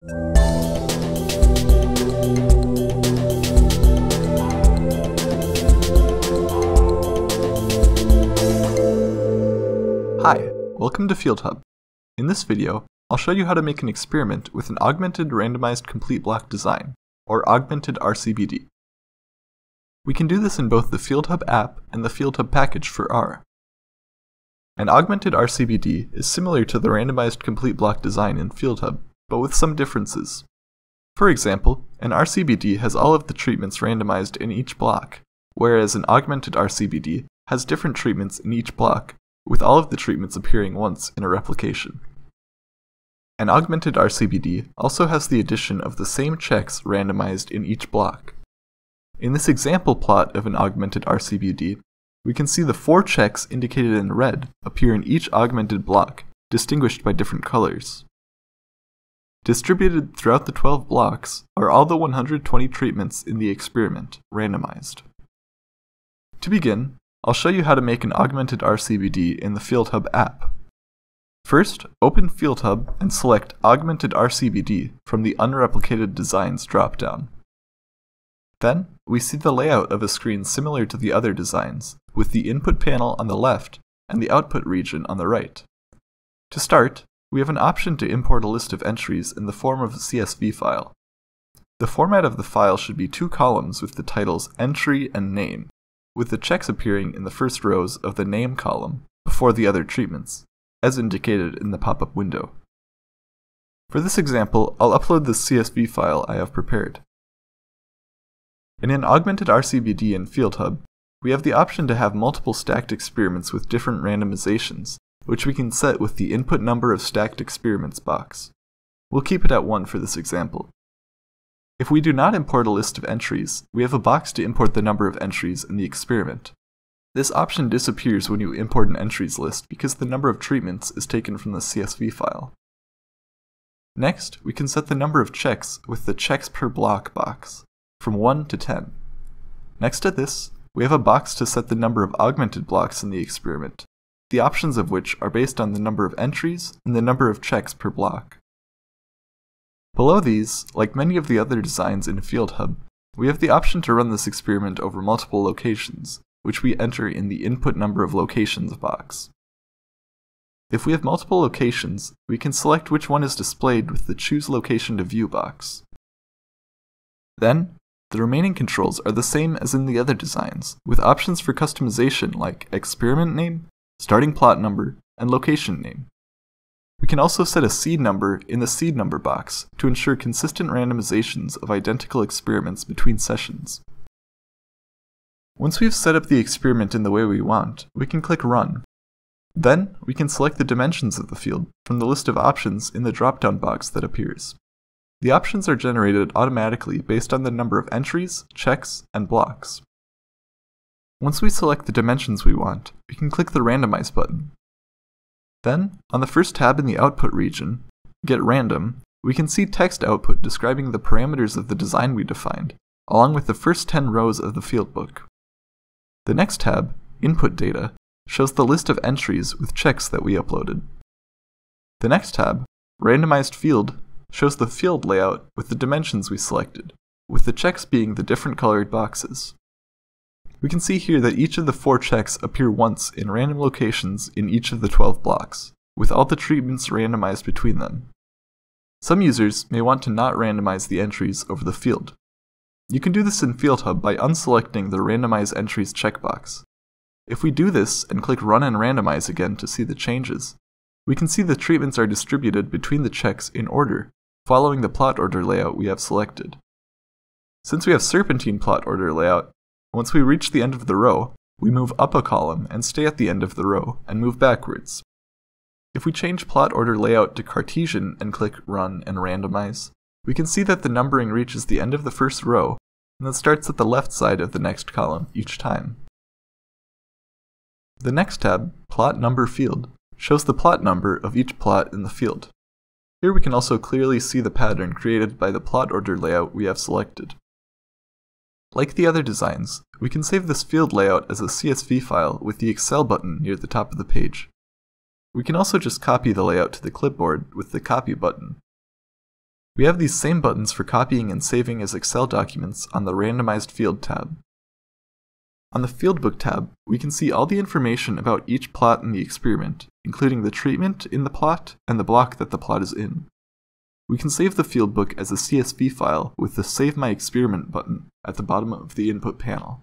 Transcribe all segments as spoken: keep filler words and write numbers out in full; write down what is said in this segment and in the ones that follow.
Hi, welcome to FielDHub. In this video, I'll show you how to make an experiment with an Augmented Randomized Complete Block Design, or Augmented R C B D. We can do this in both the FielDHub app and the FielDHub package for R. An Augmented R C B D is similar to the Randomized Complete Block Design in FielDHub, but with some differences. For example, an R C B D has all of the treatments randomized in each block, whereas an Augmented R C B D has different treatments in each block, with all of the treatments appearing once in a replication. An Augmented R C B D also has the addition of the same checks randomized in each block. In this example plot of an Augmented R C B D, we can see the four checks indicated in red appear in each augmented block, distinguished by different colors. Distributed throughout the twelve blocks are all the one hundred twenty treatments in the experiment, randomized. To begin, I'll show you how to make an Augmented R C B D in the FielDHub app. First, open FielDHub and select Augmented R C B D from the Unreplicated Designs dropdown. Then, we see the layout of a screen similar to the other designs, with the input panel on the left and the output region on the right. To start, we have an option to import a list of entries in the form of a C S V file. The format of the file should be two columns with the titles Entry and Name, with the checks appearing in the first rows of the Name column before the other treatments, as indicated in the pop-up window. For this example, I'll upload the C S V file I have prepared. In an Augmented R C B D in FielDHub, we have the option to have multiple stacked experiments with different randomizations, which we can set with the Input Number of Stacked Experiments box. We'll keep it at one for this example. If we do not import a list of entries, we have a box to import the number of entries in the experiment. This option disappears when you import an entries list because the number of treatments is taken from the C S V file. Next, we can set the number of checks with the Checks per Block box, from one to ten. Next to this, we have a box to set the number of augmented blocks in the experiment, the options of which are based on the number of entries and the number of checks per block. Below these, like many of the other designs in FielDHub, we have the option to run this experiment over multiple locations, which we enter in the Input Number of Locations box. If we have multiple locations, we can select which one is displayed with the Choose Location to View box. Then, the remaining controls are the same as in the other designs, with options for customization like Experiment Name, Starting Plot Number, and Location Name. We can also set a seed number in the seed number box to ensure consistent randomizations of identical experiments between sessions. Once we've set up the experiment in the way we want, we can click Run. Then, we can select the dimensions of the field from the list of options in the drop-down box that appears. The options are generated automatically based on the number of entries, checks, and blocks. Once we select the dimensions we want, we can click the Randomize button. Then, on the first tab in the output region, Get Random, we can see text output describing the parameters of the design we defined, along with the first ten rows of the field book. The next tab, Input Data, shows the list of entries with checks that we uploaded. The next tab, Randomized Field, shows the field layout with the dimensions we selected, with the checks being the different colored boxes. We can see here that each of the four checks appear once in random locations in each of the twelve blocks, with all the treatments randomized between them. Some users may want to not randomize the entries over the field. You can do this in FielDHub by unselecting the Randomize Entries checkbox. If we do this and click Run and Randomize again to see the changes, we can see the treatments are distributed between the checks in order, following the plot order layout we have selected. Since we have serpentine plot order layout, once we reach the end of the row, we move up a column and stay at the end of the row and move backwards. If we change plot order layout to Cartesian and click Run and Randomize, we can see that the numbering reaches the end of the first row and then starts at the left side of the next column each time. The next tab, Plot Number Field, shows the plot number of each plot in the field. Here we can also clearly see the pattern created by the plot order layout we have selected. Like the other designs, we can save this field layout as a C S V file with the Excel button near the top of the page. We can also just copy the layout to the clipboard with the Copy button. We have these same buttons for copying and saving as Excel documents on the Randomized Field tab. On the Fieldbook tab, we can see all the information about each plot in the experiment, including the treatment in the plot and the block that the plot is in. We can save the Fieldbook as a C S V file with the Save My Experiment button at the bottom of the input panel.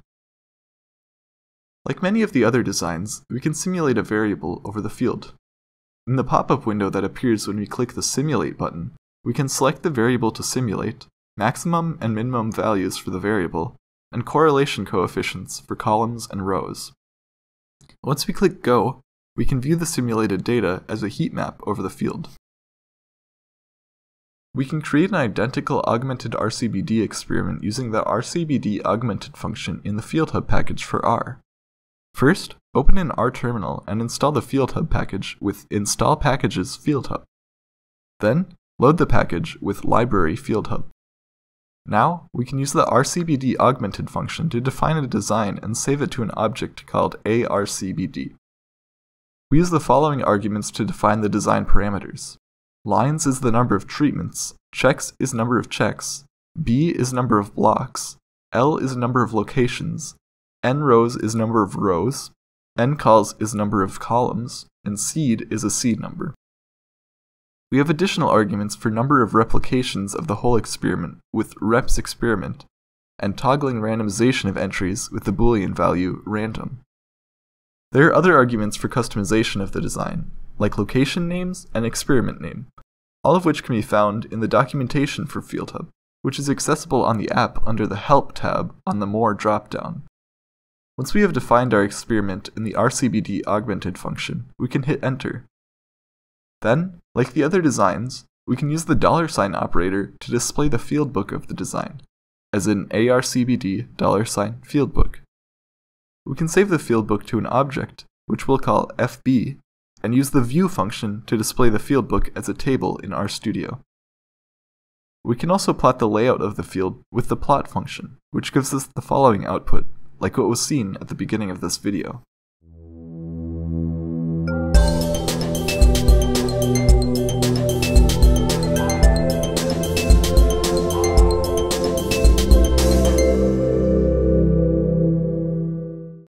Like many of the other designs, we can simulate a variable over the field. In the pop-up window that appears when we click the Simulate button, we can select the variable to simulate, maximum and minimum values for the variable, and correlation coefficients for columns and rows. Once we click Go, we can view the simulated data as a heat map over the field. We can create an identical Augmented R C B D experiment using the R C B D augmented function in the FielDHub package for R. First, open an R terminal and install the FielDHub package with Install Packages FielDHub. Then, load the package with Library FielDHub. Now, we can use the R C B D augmented function to define a design and save it to an object called A R C B D. We use the following arguments to define the design parameters. Lines is the number of treatments, checks is number of checks, B is number of blocks, L is number of locations, N rows is number of rows, N calls is number of columns, and seed is a seed number. We have additional arguments for number of replications of the whole experiment with reps experiment, and toggling randomization of entries with the Boolean value random. There are other arguments for customization of the design, like location names and experiment name, all of which can be found in the documentation for FielDHub, which is accessible on the app under the Help tab on the More dropdown. Once we have defined our experiment in the R C B D augmented function, we can hit Enter. Then, like the other designs, we can use the dollar sign operator to display the fieldbook of the design, as in A R C B D dollar sign fieldbook. We can save the fieldbook to an object, which we'll call F B, and use the View function to display the fieldbook as a table in RStudio. We can also plot the layout of the field with the Plot function, which gives us the following output, like what was seen at the beginning of this video.